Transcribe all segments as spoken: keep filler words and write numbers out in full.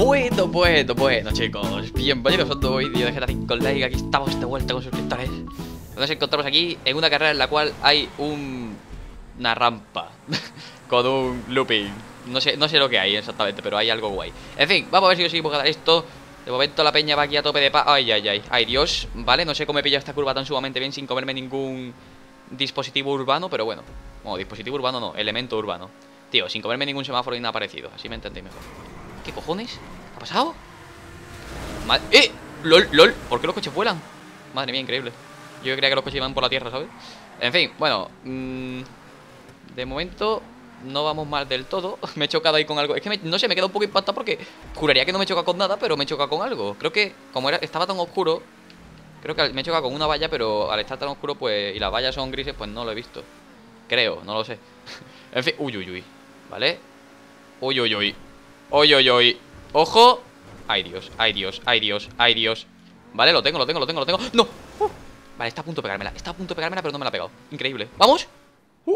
Bueno, bueno, bueno, chicos, bienvenidos a un nuevo vídeo de G T A cinco Online. Aquí estamos de vuelta con suscriptores. Nos encontramos aquí en una carrera en la cual hay un... una rampa con un looping. No sé, no sé lo que hay exactamente, pero hay algo guay. En fin, vamos a ver si conseguimos ganar esto. De momento la peña va aquí a tope de pa... Ay, ay, ay, ay, Dios, vale, no sé cómo he pillado esta curva tan sumamente bien sin comerme ningún dispositivo urbano, pero bueno. Bueno, dispositivo urbano no, elemento urbano. Tío, sin comerme ningún semáforo ni nada parecido, así me entendéis mejor. ¿Qué cojones? ¿Qué ha pasado? Madre... ¡Eh! ¡Lol! ¡Lol! ¿Por qué los coches vuelan? Madre mía, increíble. Yo creía que los coches iban por la tierra, ¿sabes? En fin, bueno mmm, de momento no vamos mal del todo. Me he chocado ahí con algo. Es que me, no sé, me he quedado un poco impactado porque juraría que no me choca con nada, pero me choca con algo. Creo que como era, estaba tan oscuro, creo que me he chocado con una valla, pero al estar tan oscuro pues y las vallas son grises, pues no lo he visto. Creo, no lo sé. En fin, uy, uy, uy. ¿Vale? Uy, uy, uy. Uy, uy, uy. Ojo. Ay, Dios, ay, Dios, ay, Dios, ay, Dios. Vale, lo tengo, lo tengo, lo tengo, lo tengo. ¡No! Uh. Vale, está a punto de pegármela. Está a punto de pegármela, pero no me la ha pegado. Increíble. ¡Vamos! Uh.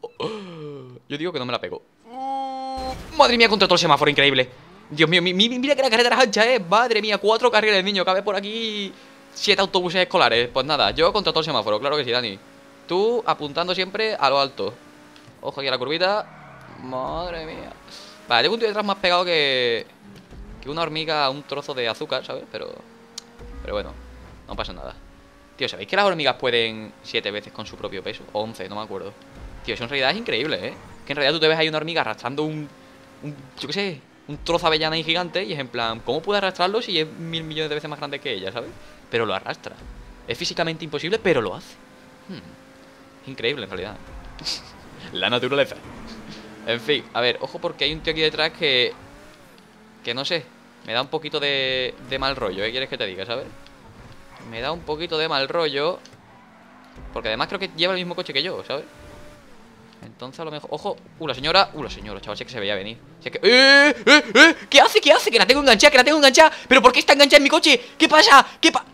Yo digo que no me la pego. Uh. Madre mía, contra todo el semáforo, increíble. Dios mío, mi, mi, mira que la carretera es ancha, eh. Madre mía, cuatro carriles, niño. Cabe por aquí siete autobuses escolares. Pues nada, yo contra todo el semáforo, claro que sí, Dani. Tú apuntando siempre a lo alto. Ojo aquí a la curvita. Madre mía. Vale, tengo un tío detrás más pegado que... que una hormiga a un trozo de azúcar, ¿sabes? Pero... pero bueno, no pasa nada. Tío, ¿sabéis que las hormigas pueden siete veces con su propio peso? O once, no me acuerdo. Tío, eso en realidad es increíble, ¿eh? Que en realidad tú te ves ahí una hormiga arrastrando un... un yo qué sé, un trozo de avellana ahí gigante. Y es en plan, ¿cómo puede arrastrarlo si es mil millones de veces más grande que ella, ¿sabes? Pero lo arrastra. Es físicamente imposible, pero lo hace. hmm. Increíble en realidad. La naturaleza. En fin, a ver, ojo porque hay un tío aquí detrás que... que no sé, me da un poquito de, de mal rollo, ¿eh? ¿Quieres que te diga, sabes? Me da un poquito de mal rollo. Porque además creo que lleva el mismo coche que yo, ¿sabes? Entonces a lo mejor... Ojo, uh, la señora, uh, la señora, chaval, si es que se veía venir. Si es que... ¡Eh, eh, eh! ¿Qué hace? ¿Qué hace? Que la tengo enganchada, que la tengo enganchada. ¿Pero por qué está enganchada en mi coche? ¿Qué pasa? ¿Qué pa...?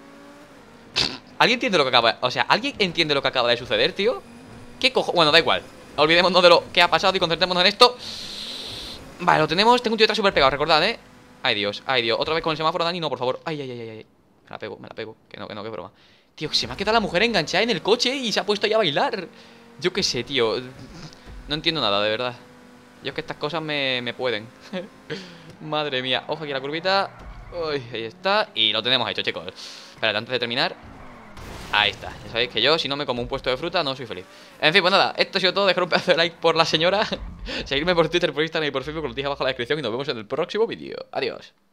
¿Alguien entiende lo que acaba? O sea, ¿alguien entiende lo que acaba de suceder, tío? ¿Qué cojo? Bueno, da igual. Olvidémonos de lo que ha pasado y concentrémonos en esto. Vale, lo tenemos. Tengo un tío detrás súper pegado, recordad, ¿eh? Ay, Dios, ay, Dios. Otra vez con el semáforo, Dani, no, por favor. Ay, ay, ay, ay, ay. Me la pego, me la pego. Que no, que no, que broma. Tío, se me ha quedado la mujer enganchada en el coche y se ha puesto ya a bailar. Yo qué sé, tío. No entiendo nada, de verdad. Yo es que estas cosas me, me pueden. Madre mía. Ojo aquí a la curvita. Uy, ahí está. Y lo tenemos hecho, chicos. Espérate, antes de terminar. Ahí está, ya sabéis que yo, si no me como un puesto de fruta, no soy feliz. En fin, pues nada, esto ha sido todo. Dejar un pedazo de like por la señora. Seguirme por Twitter, por Instagram y por Facebook, os lo dije abajo en la descripción. Y nos vemos en el próximo vídeo. Adiós.